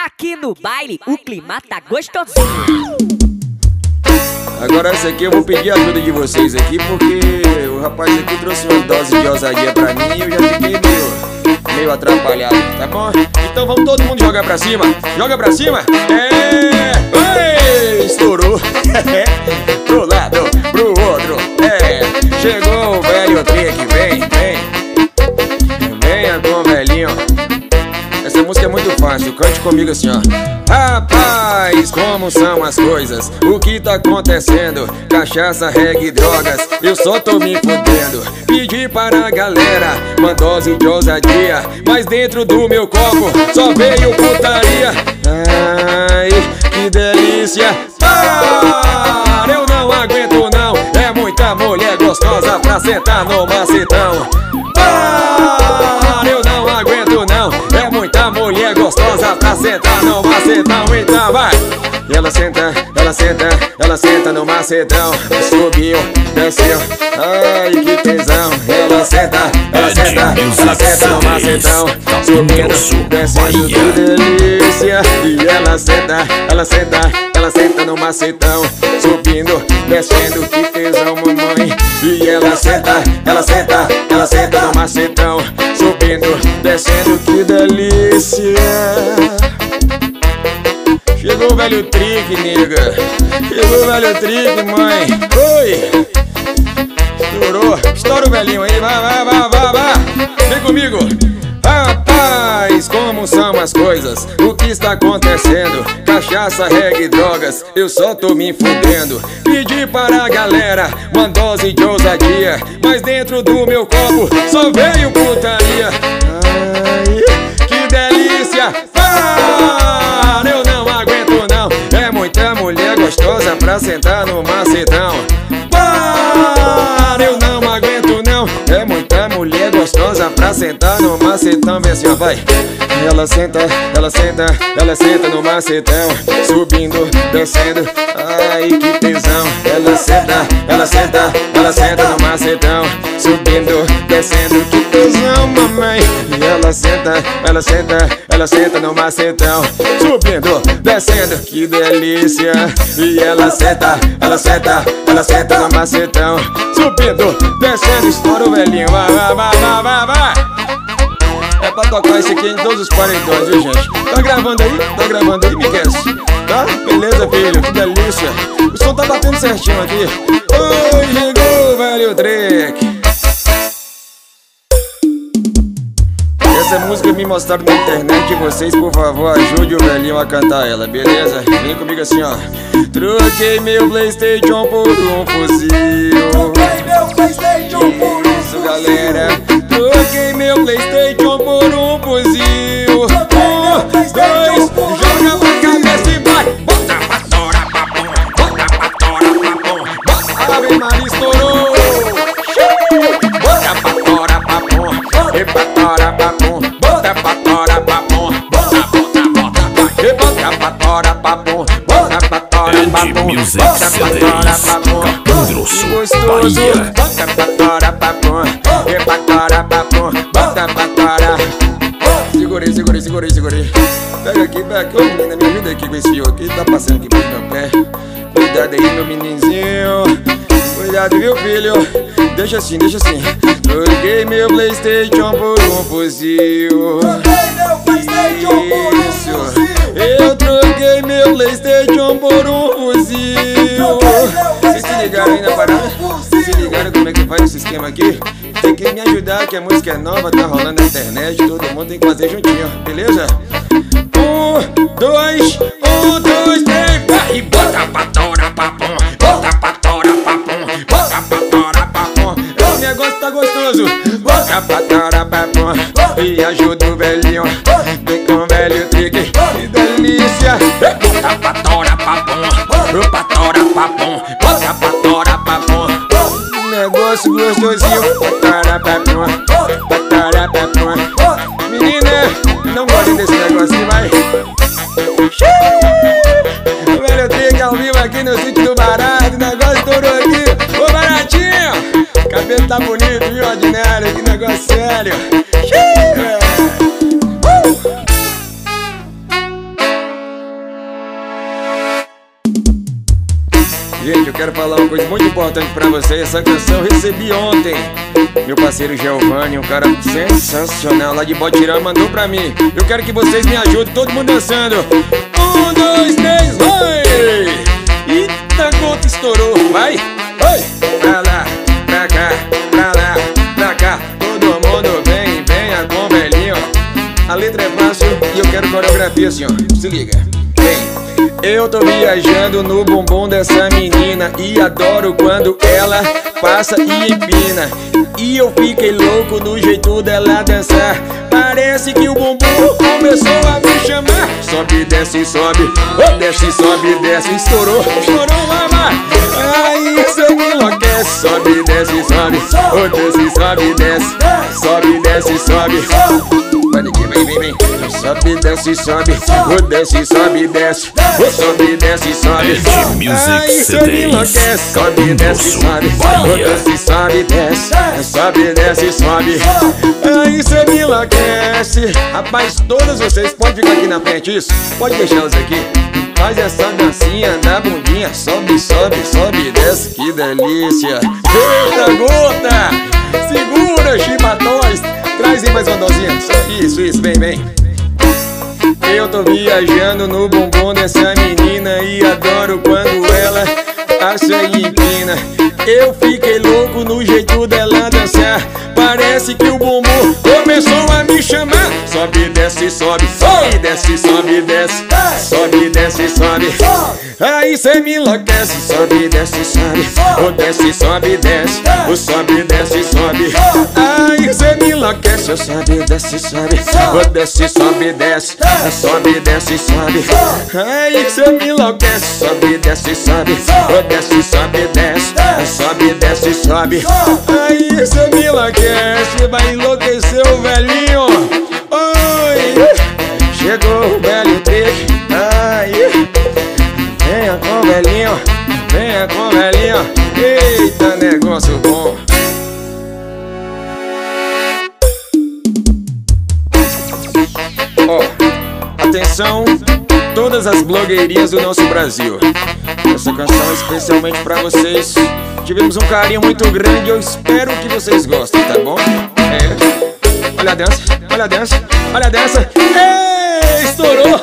Aqui no baile o clima tá gostosinho. Agora essa aqui eu vou pedir a ajuda de vocês aqui, porque o rapaz aqui trouxe umas doses de ousadia pra mim e eu já fiquei meio atrapalhado, tá bom? Então vamos todo mundo jogar pra cima. Joga pra cima. Estourou. Pro lado, pro outro. Chegou o velho trick. Venha com o velhinho. Essa música é muito fácil, cante comigo assim, ó. Rapaz, como são as coisas? O que tá acontecendo? Cachaça, reggae, drogas, eu só tô me fudendo. Pedi para a galera uma dose de ousadia, mas dentro do meu copo só veio putaria. Ai, que delícia. Para, eu não aguento não. É muita mulher gostosa pra sentar no macetão. Para, eu não aguento não. É muita mulher gostosa pra sentar no macetão. Então vai. Ela senta no macetão. Subiu, desceu, ai que tesão. Ela senta no macetão. Subindo, descendo, que delícia. E ela senta no macetão. Subindo, descendo, que tesão, mamãe. E ela senta no macetão. Subindo, descendo, que delícia. Chegou o velho trick, nega. Chegou o velho trick, mãe. Oi! Estourou. Estoura o velhinho aí. Vai. Vem comigo. Rapaz, como são as coisas? O que está acontecendo? Cachaça, reggae, drogas, eu só tô me fudendo. Pedi para a galera uma dose de ousadia, mas dentro do meu copo só veio putaria. Ai, que delícia. Para, eu não aguento não. É muita mulher gostosa pra sentar no macetão. Para, eu não aguento não. É muita mulher gostosa pra sentar no macetão. Vem assim, ó, vai. Ela senta no macetão. Subindo, descendo, ai que tesão. Ela senta no macetão. Subindo, descendo, que tesão, mamãe. E ela senta no macetão. Subindo, descendo, que delícia. E ela senta no macetão. Subindo, descendo, estoura o velhinho. Vai. É pra tocar isso aqui em todos os paredões, viu, gente? Tá gravando aí, Miguel? Tá? Beleza, filho, que delícia. O som tá batendo certinho aqui. Oi, chegou o velho trick. Essa música me mostraram na internet. Vocês, por favor, ajude o velhinho a cantar ela, beleza? Vem comigo assim, ó. Troquei meu PlayStation por um fuzil. Troquei meu PlayStation por um fuzil. Isso, galera. Troquei meu PlayStation por um fuzil. Um, dois, joga pra cabeça e vai. Bota pra tora, papum. Bota pra tora, papum. Ave Maria, estourou. Bota pra tora, papum. E pra tora, papum. Bota pra tora, papum. Bota pra tora, papum. Bota pra tora, papum. Bota pra tora, papum. Grosso, gostoso. Bota pra tora, papum. E pra tora, papum. Bota pra tora. Segurei. Pega aqui. Ô menina, me ajuda aqui com esse fio aqui. Tá passando aqui pro meu pé. Cuidado aí, meu meninzinho. Cuidado, viu, filho? Deixa assim. Troquei meu PlayStation por um fuzil. Eu troquei meu PlayStation por um fuzil. Vocês se ligaram aí na parada? Se ligaram como é que faz esse esquema aqui? Tem que me ajudar, que a música é nova, tá rolando na internet. Todo mundo tem que fazer juntinho, beleza? Um, dois, três, vai! E bota pra tora, papum. Bota pra tora, papum. Bota pra tora, papum. O negócio tá gostoso. Bota pra tora, papum. E ajuda o velhinho. Vem com o velho trick. Que delícia. Bota pra tora, papum. Pra tora, papum. Bota pra tora, papum. Negócio gostosinho. Patara, papum. Menina, não gosta desse negocinho, vai. O velho trick ao vivo aqui no sítio do Barato. O negócio estourou aqui. Ô, Baratinho, cabelo tá bonito, viu, ordinário? Que negócio sério. Gente, eu quero falar uma coisa muito importante pra vocês. Essa canção eu recebi ontem. Meu parceiro Giovanni, um cara sensacional lá de Botirama, mandou pra mim. Eu quero que vocês me ajudem, todo mundo dançando. 1, 2, 3, vai! Eita, gota estourou, vai! Vai! Pra lá, pra cá, pra lá, pra cá. Todo mundo vem, venha com o velhinho. A letra é fácil e eu quero coreografia assim, ó. Se liga. Vem. Eu tô viajando no bumbum dessa menina e adoro quando ela passa e empina. E eu fiquei louco no jeito dela dançar. Parece que o bumbum começou a me chamar. Sobe, desce, sobe, oh, desce, sobe, desce. Estourou, estourou, mama. Aí você me enlouquece. Sobe, desce, sobe, oh, desce, sobe, desce. Sobe, desce, sobe. Olha aqui, vem, vem, vem. Sobe, desce, sobe, oh, desce, sobe, desce. Oh, sobe, desce, sobe. Aí você me enlouquece. Sobe, desce, sobe, oh, desce, sobe, desce. Sobe, desce, sobe. Aí você me enlouquece. Rapaz, todas vocês podem ficar aqui na frente, isso? Pode deixá-las aqui. Faz essa dancinha da bundinha. Sobe, sobe, sobe, desce, que delícia. Eita, gota! Segura, chibatões. Traz aí mais uma dosinha. Isso, isso, vem, vem. Eu tô viajando no bumbum dessa menina e adoro quando ela passa e empina. Eu fiquei louco no jeito dela dançar. Parece que o bumbum começou a me chamar. Sobe, desce, sobe, sobe, desce, sobe, desce. Sobe, desce, sobe. Aí cê me enlouquece. Sobe, desce, sobe, oh, desce, sobe, desce. Oh, sobe, desce, sobe. Aí cê me enlouquece. Sobe, desce, sobe, oh, desce, sobe, desce. Sobe, desce, sobe. Aí cê me enlouquece. Sobe, desce, sobe, oh, desce, sobe, desce. Sobe, desce, sobe. Aí cê me enlouquece. Vai enlouquecer o velhinho. Oi, chegou o velho trick. Ai, venha com o velhinho, venha com o velhinho. Eita, negócio bom. Ó, atenção, todas as blogueirinhas do nosso Brasil. Essa canção é especialmente pra vocês. Tivemos um carinho muito grande, eu espero que vocês gostem, tá bom? É. Olha a dança, olha a dança, olha a dança. Ei, estourou!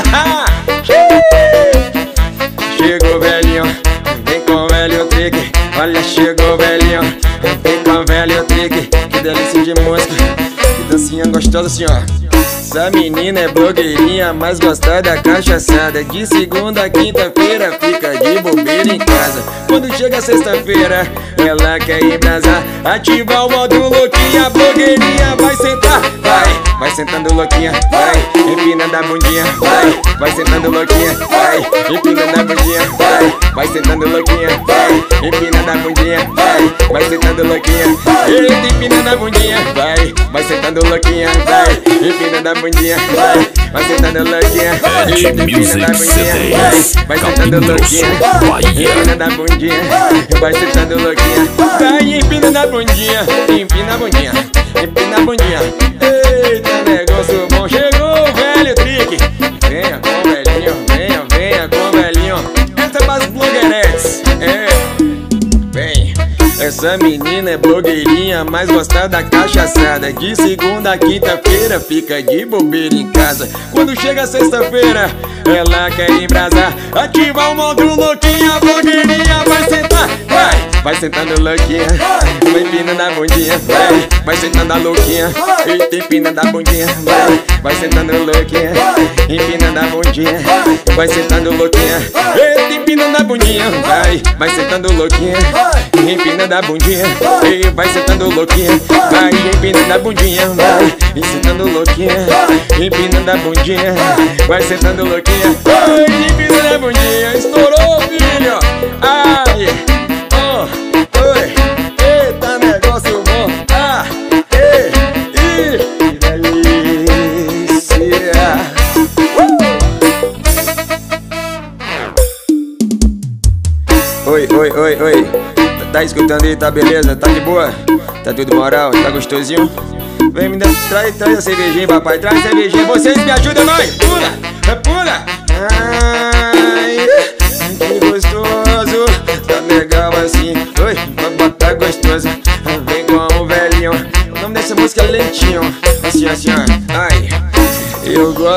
Chegou o velhinho, vem com o velho trick. Olha, chegou o velhinho, vem com o velho trick. Que delícia de música, que dancinha gostosa assim, ó. Essa menina é blogueirinha, mas gosta da cachaçada. De segunda a quinta-feira fica de bobeira em casa. Quando chega sexta-feira, ela quer embrasar. Ativar o modo louquinha, a blogueirinha vai sentar. Vai sentando louquinha, vai, empinando a bundinha. Vai sentando louquinha, vai, empinando a bundinha. Vai sentando louquinha, vai, empinando a bundinha. Vai sentando louquinha, eita, empinando a bundinha. Vai sentando louquinha, vai, empinando a bundinha. Vai sentando louquinha, eita, empinando a bundinha. Vai sentando louquinha, empinando a bundinha. Vai sentando louquinha, vai, empinando a bundinha. Empina a bundinha, empina a bundinha. Eita, negócio bom, chegou o velho trick. Venha com o velhinho, venha, venha com o velhinho. Essa é pras blogueiretes, é. Vem, essa menina é blogueirinha, mas gosta da cachaçada. De segunda a quinta-feira fica de bobeira em casa. Quando chega sexta-feira, ela quer embrasar. Ativar o modo louquinha, a blogueirinha vai sentar. Vai sentando louquinha, vai empinando a bundinha. Vai sentando a louquinha, eita, empinando a bundinha. Vai sentando louquinha, empinando a bundinha. Vai sentando louquinha, eita, empinando a bundinha. Vai sentando louquinha, empinando a bundinha. Vai sentando louquinha, vai empinando a bundinha. Vai sentando louquinha, empinando a bundinha. Vai sentando louquinha, vai empinando a bundinha. Estourou, filho. Ai, oi, eita, negócio bom. Que delícia. Oi, oi, oi, oi. Tá escutando aí, tá beleza? Tá de boa? Tá tudo moral? Tá gostosinho? Vem me dar, traz a cervejinha, papai. Traz a cervejinha, vocês me ajudam, vai. Pula, pula. Ai, que gostoso.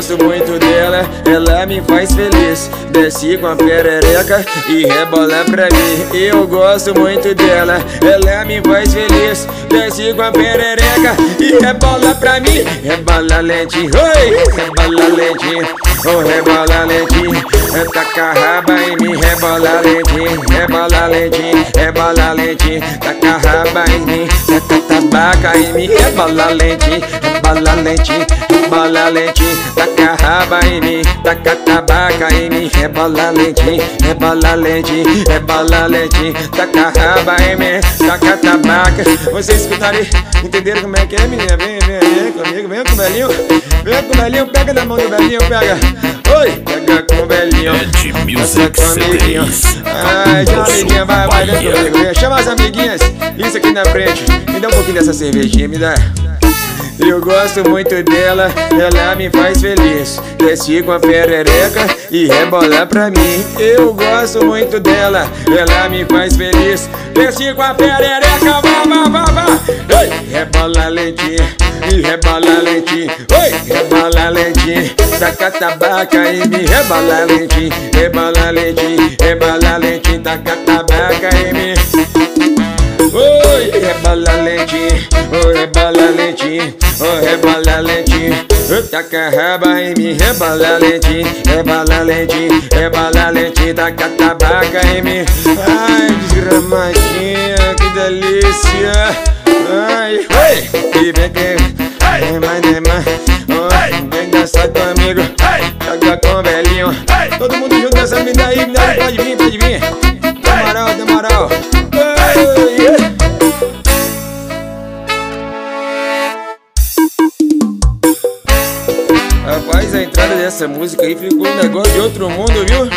gosto muito dela, ela me faz feliz. Desce com a perereca e rebola pra mim. Eu gosto muito dela, ela me faz feliz. Desce com a perereca e rebola pra mim. Rebola lentinho, oi, rebola lentinho, oh, rebola lentinho. Taca a raba em mim, rebola lentinho, rebola lentinho, rebola lentinho. Taca a raba em mim, taca tabaca em mim, rebola lentinho, rebola lentinho, rebola lentinho. Taca a raba em mim, taca tabaca em mim, rebola lentinho, rebola lentinho, rebola lentinho. Taca a raba em mim, taca tabaca. Vocês escutaram, entenderam como é que é, menina? Vem comigo, vem com o velhinho. Vem com o velhinho, pega na mão do velhinho, pega. Oi, pega com o velhinho. Passa com o amiguinho. Ai, chama a amiguinha, vai, vem comigo, vem. Chama as amiguinhas, isso aqui na frente. Me dá um pouquinho dessa cervejinha, me dá. Eu gosto muito dela, ela me faz feliz. Desce com a perereca e rebola pra mim. Eu gosto muito dela, ela me faz feliz. Desce com a perereca, vá. Oi, rebola lentinho e rebola lentinho. Oi, rebola lentinho. Taca tabaca em mim, rebola lentinho, rebola lentinho, rebola lentinho. Taca tabaca em mim. Oi, rebola lentinho, oh, rebola lentinho, oh, rebola lentinho. Taca a raba em mim, rebola lentinho, rebola lentinho, rebola lentinho. Taca tabaca em mim. Ai, desgramadinha, que delícia. Ai, oi, e vem mais, oh, vem dançar comigo, joga com o velhinho. Todo mundo junto nessa mina aí, pode vir. Na moral. Rapaz, a entrada dessa música aí ficou um negócio de outro mundo, viu?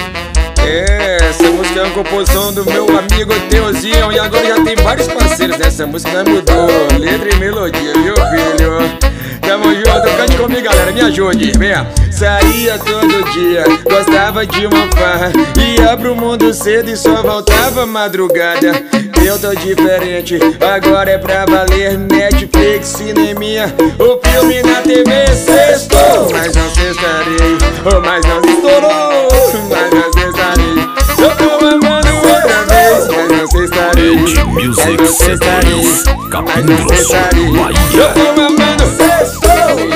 Essa música é uma composição do meu amigo Teozinho. E agora já tem vários parceiros nessa música, mas mudou letra e melodia, viu, filho? Tamo junto, cante comigo, galera, me ajude, venha. Saía todo dia, gostava de uma farra. Ia pro mundo cedo e só voltava madrugada. Eu tô diferente, agora é pra valer. Netflix, cineminha, o filme na TV sextou. Mas não sextarei, oh, mas não estourou. Mas não sextarei, eu tô amando outra vez. Mas não sextarei, mas não sextarei, mas não sextarei, eu tô amando sextou.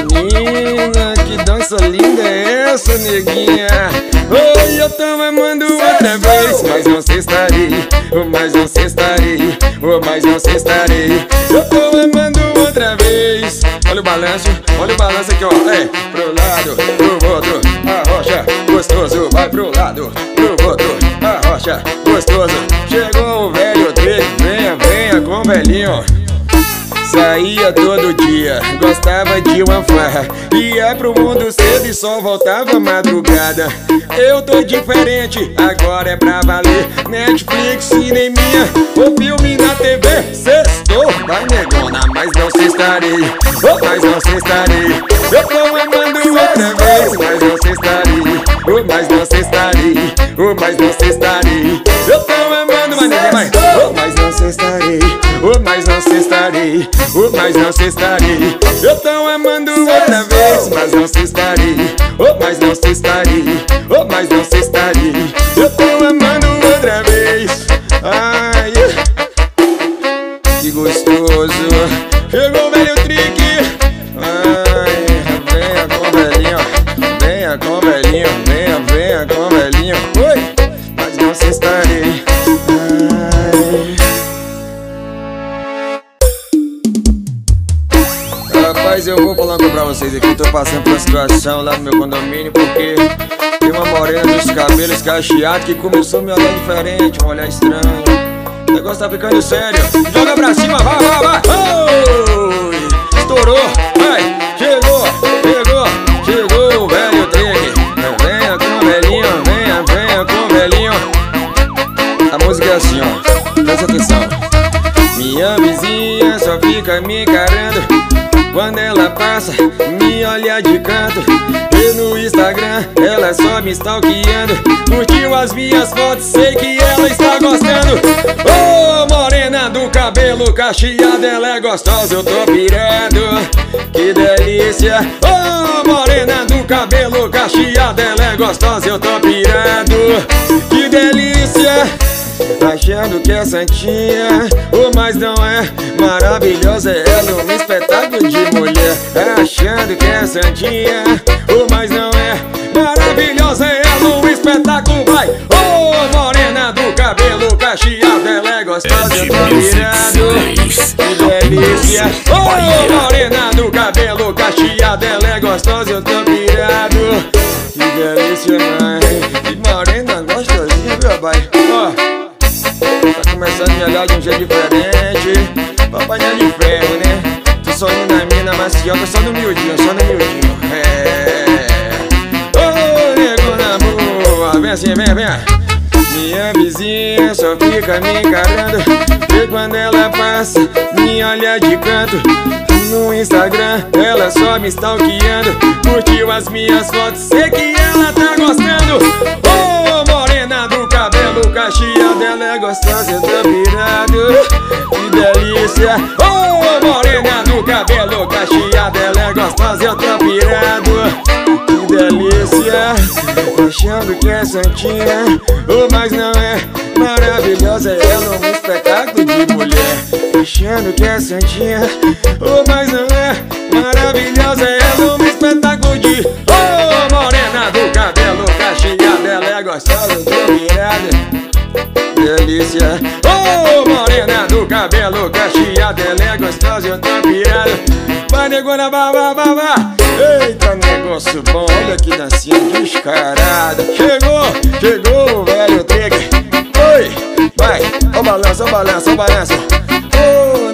Menina, que dança linda é essa, neguinha? Oi, eu tô amando outra vez. Mas não sextarei, mas não sextarei, mas não sextarei, eu tô amando outra vez. Olha o balanço aqui, ó. É, pro lado, pro outro, arrocha, gostoso. Vai pro lado, pro outro, arrocha, gostoso. Chegou o velho Drake, venha com o velhinho. Saía todo dia, gostava de uma farra. Ia pro mundo cedo e só voltava madrugada. Eu tô diferente, agora é pra valer. Netflix, cineminha, o filme na TV sextou. Vai, negona, mas não sextarei, oh, mas não sextarei, eu tô amando outra vez. Mas não sextarei, oh, mas não sextarei, oh, mas não sextarei, eu tô amando, mas ninguém vai. Oh, mas não sextarei, oh, mas não sextarei, oh, mas não cestarei, eu tô amando outra vez. Mas não cestarei, oh, mas não cestarei, oh, mas não cestarei, eu tô amando outra vez. Ai, que gostoso. Chegou o velho Trick. Ai, venha com o velhinho, venha com o velhinho, venha com o velhinho. Oi, mas não cestarei. Rapaz, eu vou falar pra vocês aqui. Tô passando por uma situação lá no meu condomínio, porque tem uma morena dos cabelos cacheados que começou a me olhar diferente, um olhar estranho. O negócio tá ficando sério. Joga pra cima, vai. Oi, estourou, vai. Chegou o velho Trick. Venha com o velhinho, venha com o velhinho. A música é assim, ó, presta atenção. Minha vizinha só fica me encarando. Quando ela passa, me olha de canto. E no Instagram, ela só me stalkeando. Curtiu as minhas fotos, sei que ela está gostando. Ô, morena do cabelo cacheado, ela é gostosa, eu tô pirando. Que delícia. Ô, morena do cabelo cacheado, ela é gostosa, eu tô pirando. Que delícia. Achando que é santinha, mas não é. Maravilhosa é ela, um espetáculo de mulher. Achando que é santinha, mas não é. Maravilhosa é ela, um espetáculo, vai. Ô, morena do cabelo cacheado, ela é gostosa, eu tô pirando. Que delícia. Ô, morena do cabelo cacheado, ela é gostosa, eu tô pirado. Que delícia, mãe. Que morena gostosinha, meu pai. Ó, tá começando a me olhar de um jeito diferente. Papai não é de ferro, né? Tô só indo na mina macioca, só no miudinho, só no miudinho. Ô, nego na boa, vem assim, vem, vem. Minha vizinha só fica me encarando. E quando ela passa, me olha de canto. No Instagram, ela só me stalkeando. Curtiu as minhas fotos, sei que ela tá gostando. Ô, morena do cabelo cacheado, ela é gostosa, eu tô pirado. Que delícia. Ô, morena do cabelo cacheado, ela é gostosa, eu tô pirado. Que delícia. Achando que é santinha, mas não é. Maravilhosa é ela, um espetáculo de mulher. Achando que é santinha, mas não é. Maravilhosa é ela, um espetáculo de morena do cabelo cacheado, ela é gostosa, eu tô virada. Delícia. Morena do cabelo cacheado, ela é gostosa, eu tô pirado. Vai, negona, vá. Eita, negócio bom, olha que dancinha descarada. Chegou o velho trigger. Oi, vai, ó balança, ó balança, ó balança.